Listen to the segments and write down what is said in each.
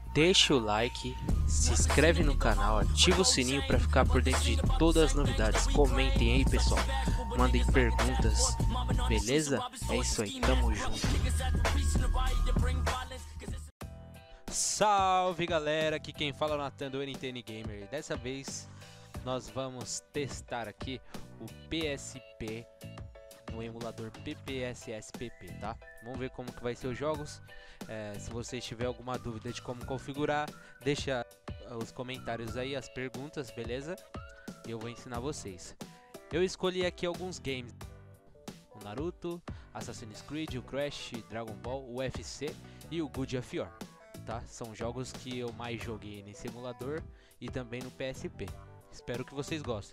deixa o like, se inscreve no canal, ativa o sininho para ficar por dentro de todas as novidades. Comentem aí, pessoal, mandem perguntas, beleza? É isso aí, tamo junto. Salve galera, aqui quem fala é o Nathan do NTN Gamer. Dessa vez nós vamos testar aqui o PSP no emulador PPSSPP, tá? Vamos ver como que vai ser os jogos. Se vocês tiverem alguma dúvida de como configurar, deixa os comentários aí, as perguntas, beleza? E eu vou ensinar vocês. Eu escolhi aqui alguns games: o Naruto, Assassin's Creed, o Crash, Dragon Ball, o UFC e o God of War, tá? São jogos que eu mais joguei nesse emulador e também no PSP. Espero que vocês gostem.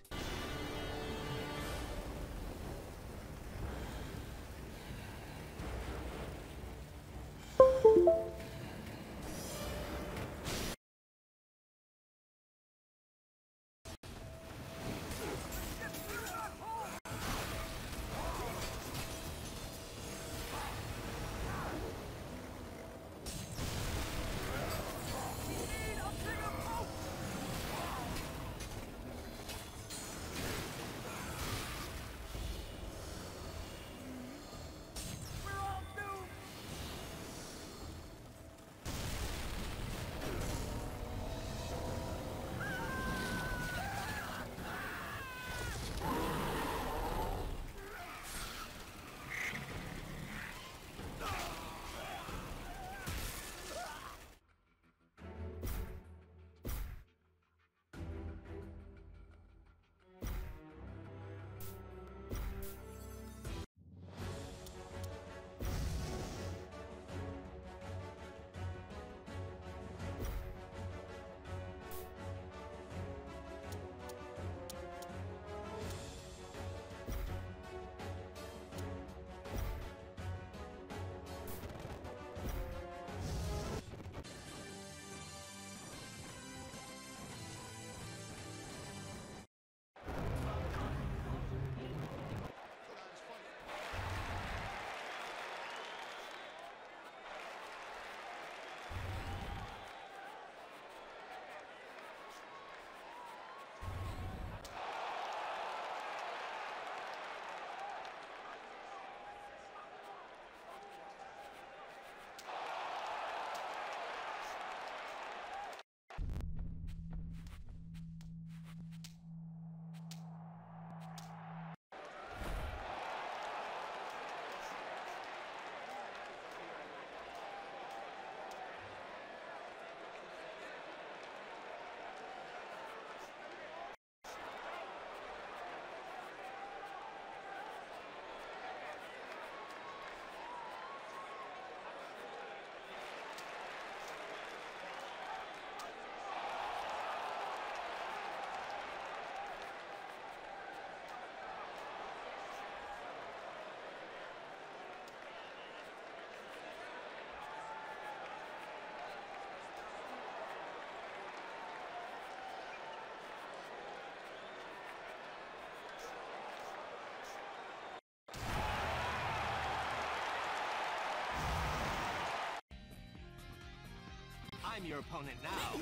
I'm your opponent now.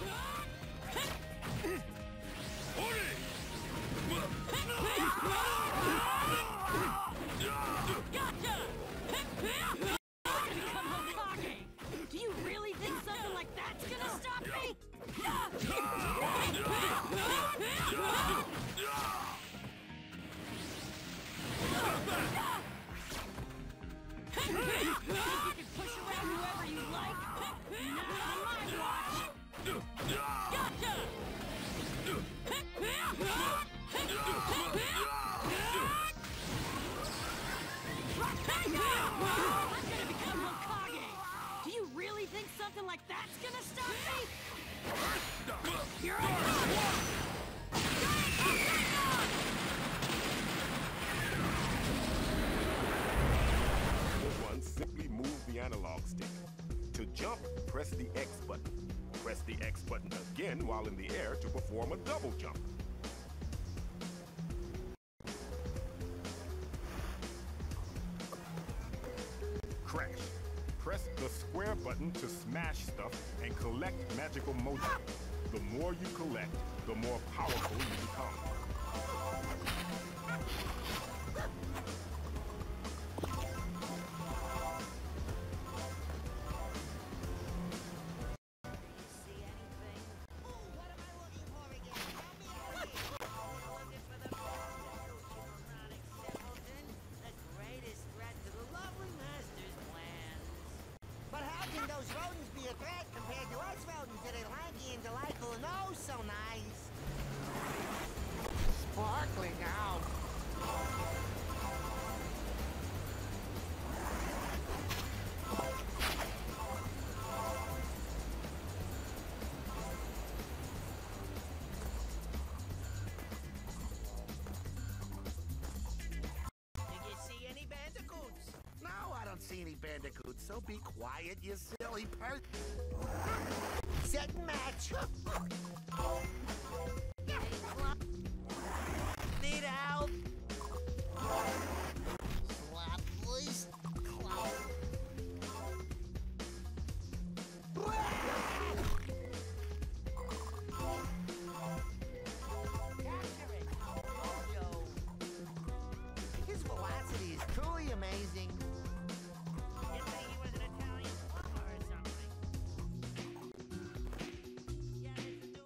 Gotcha! Do you really think something like that's gonna stop me? You can push around whoever you like. Not on my watch. Gotcha! I'm gonna become Hokage. Do you really think something like that's gonna stop me? You're Simply move the analog stick. To jump, press the X button. Press the X button again while in the air to perform a double jump. Crash. Press the square square button to smash stuff and collect magical mojo. The more you collect, the more powerful you become. Those rodents be a threat compared to us rodents that are lanky and delightful and oh so nice. Sparkling out. Did you see any bandicoots? No, I don't see any bandicoots, so be quiet, you silly Set and match. Need help? Slap, please. Capture it. Mojo. His velocity is truly amazing. You'd think he was an Italian plumber or something. Yeah, there's a new...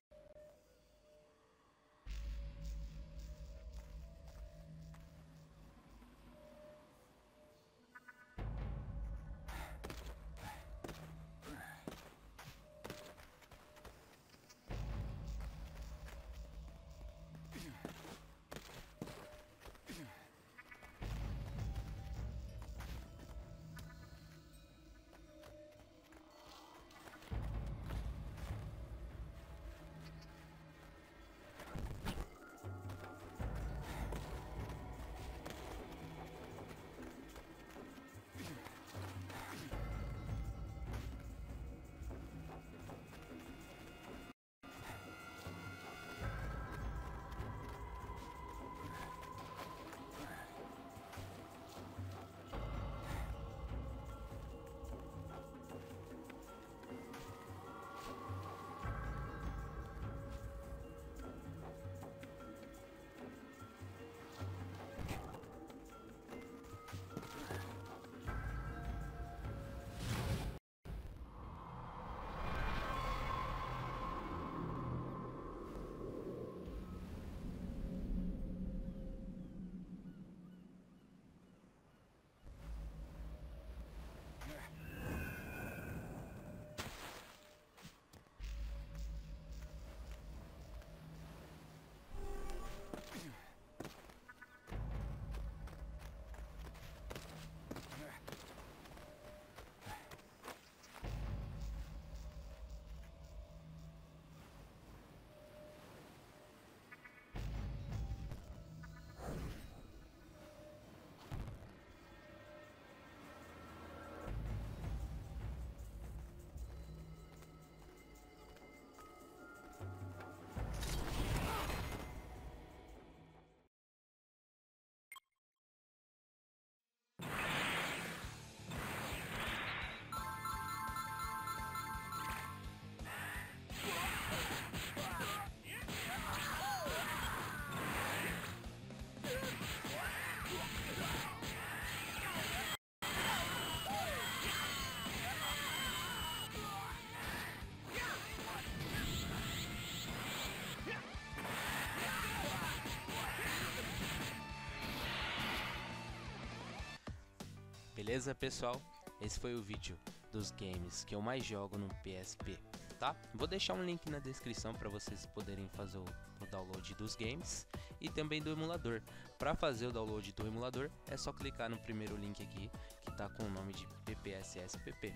Beleza, pessoal? Esse foi o vídeo dos games que eu mais jogo no PSP, tá? Vou deixar um link na descrição para vocês poderem fazer o download dos games e também do emulador. Para fazer o download do emulador é só clicar no primeiro link aqui que tá com o nome de PPSSPP.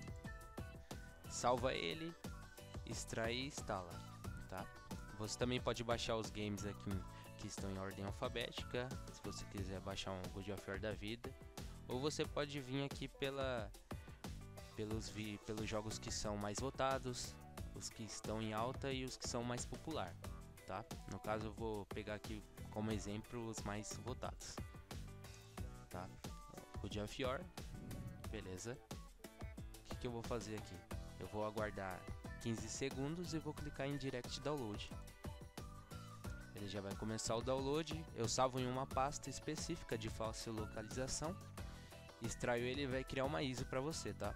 Salva ele, extrai e instala, tá? Você também pode baixar os games aqui que estão em ordem alfabética, se você quiser baixar um God of War da vida. Ou você pode vir aqui pelos jogos que são mais votados, os que estão em alta e os que são mais popular, tá? No caso eu vou pegar aqui como exemplo os mais votados, tá? God of War, beleza? que eu vou fazer aqui? Eu vou aguardar 15 segundos e vou clicar em Direct Download. Ele já vai começar o download. Eu salvo em uma pasta específica de fácil localização, extraio ele e vai criar uma ISO para você, tá?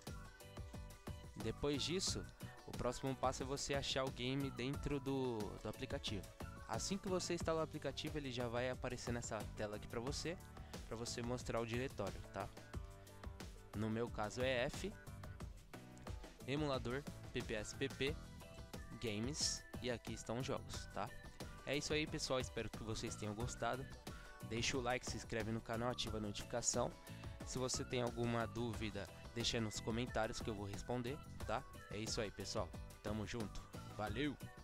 Depois disso, o próximo passo é você achar o game dentro do aplicativo. Assim que você instalar o aplicativo, ele já vai aparecer nessa tela aqui para você mostrar o diretório, tá? No meu caso é F, emulador, PPSPP, games, e aqui estão os jogos, tá? É isso aí, pessoal, espero que vocês tenham gostado. Deixa o like, se inscreve no canal, ativa a notificação. Se você tem alguma dúvida, deixa nos comentários que eu vou responder, tá? É isso aí, pessoal. Tamo junto. Valeu!